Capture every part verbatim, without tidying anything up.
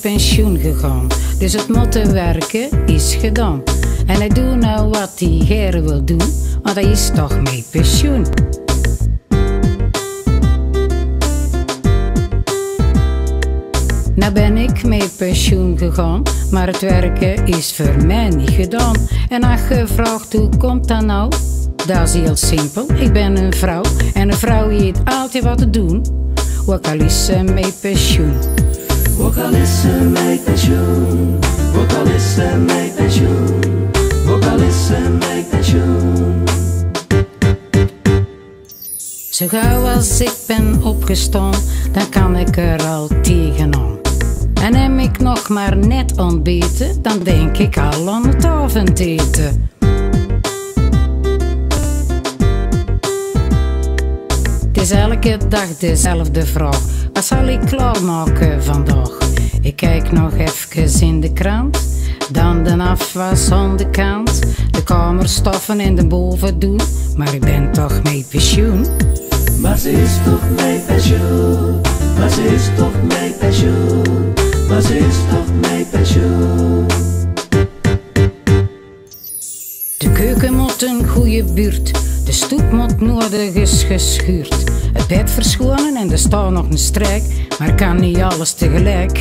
pensioen gegaan. Dus het moeten werken is gedaan. En hij doet nou wat hij graag wil doen, want hij is toch met pensioen. Nou ben ik met pensioen gegaan, maar het werken is voor mij niet gedaan. En als je vraagt hoe komt dat nou? Dat is heel simpel, ik ben een vrouw en een vrouw heeft altijd wat te doen. Ook al is ze met pensioen. Ook al is ze met pensioen. Ook al is ze met pensioen. Ook al is ze met pensioen. Zo gauw als ik ben opgestaan, dan kan ik er al tegenaan. En heb ik nog maar net ontbeten, dan denk ik al aan het avondeten. Het is elke dag dezelfde vraag, wat zal ik klaarmaken vandaag? Ik kijk nog even in de krant, dan de afwas aan de kant. De kamerstoffen en de boven doen, maar ik ben toch met pensioen. Maar ze is toch met pensioen. Maar ze is toch met pensioen. Maar ze is toch met pensioen. De keuken moet een goede buurt, de stoep moet nodig is geschuurd. Het bed verschonen en er staat nog een strijk, maar kan niet alles tegelijk.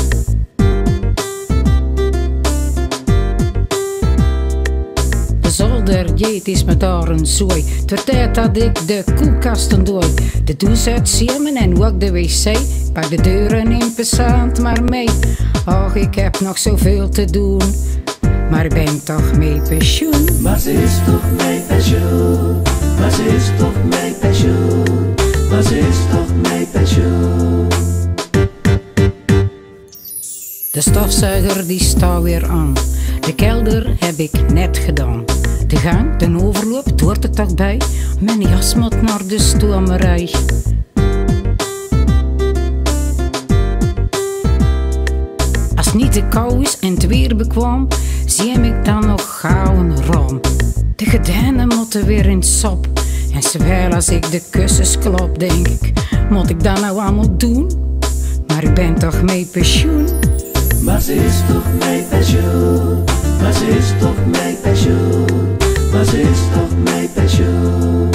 De zolder, jeet is me daar een zooi. Het wordt tijd dat ik de koelkasten dooi. De douche uitzemen en ook de wc. Pak de deuren in passant maar mee. Och, ik heb nog zoveel te doen, maar ik ben toch met pensioen. Maar ze is toch met pensioen. Maar ze is toch met pensioen. Maar ze is toch met pensioen. De stofzuiger die staat weer aan. De kelder heb ik net gedaan. De gang, de overloop, het hoort er toch bij. Mijn jas moet naar de stomerij. Als het niet te kou is en het weer bekwaam, zie ik dan nog gauw een raam. De gordijnen moeten weer in het sop. En zowel als ik de kussens klop, denk ik, moet ik dat nou allemaal doen? Maar ik ben toch met pensioen. Maar ze is toch met pensioen. Maar ze is toch met pensioen. Maar ze is toch met pensioen.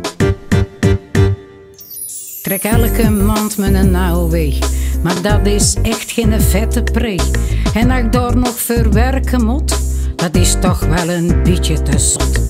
Trek elke maand mijn nauw weg, maar dat is echt geen vette preek. En als ik daar nog verwerken moet, dat is toch wel een beetje te zot.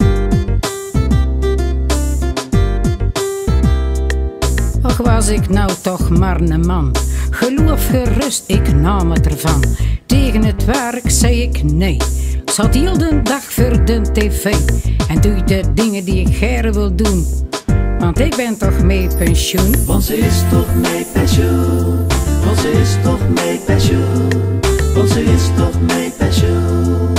Och, was ik nou toch maar een man, geloof gerust, ik nam het ervan. Tegen het werk zei ik nee, ik zat heel de dag voor de tv. En doe de dingen die ik graag wil doen, want ik ben toch met pensioen. Want ze is toch met pensioen. Want ze is toch met pensioen. Want ze is toch met pensioen.